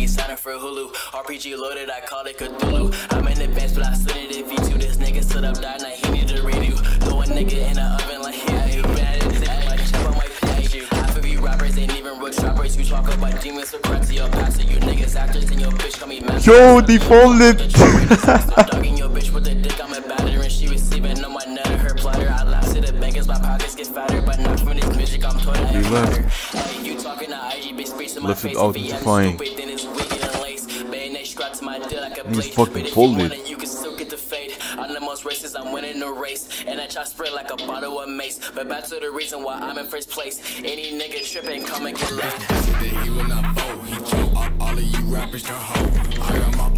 signing for Hulu. RPG loaded, I call it Cthulhu. I'm in advance, but I slid it in V2. This nigga stood up, died, now he need a redo. Throw a nigga in the oven like, yeah, you bad. Half of you rappers ain't even real trappers. You talk about demons or crap to your pastor. You niggas actors and your bitch call me master. Yo, defaulted. Dogging your bitch with the dick, I'm a batter. And she was sleeping on my nut, her platter. I laugh to the bank as my pockets get fatter. But not from this music, I'm told I ain't matter. Hey, you talking to IG, bitch, speech to my face. Left it out to find. He's fucking folded. You can still get the fade. I'm the most racist, I'm winning the race. And I try to spread like a bottle of mace. But back to the reason why I'm in first place. Any nigga tripping, come and get laid. He will not vote. He told all of you rappers to hoe. I got my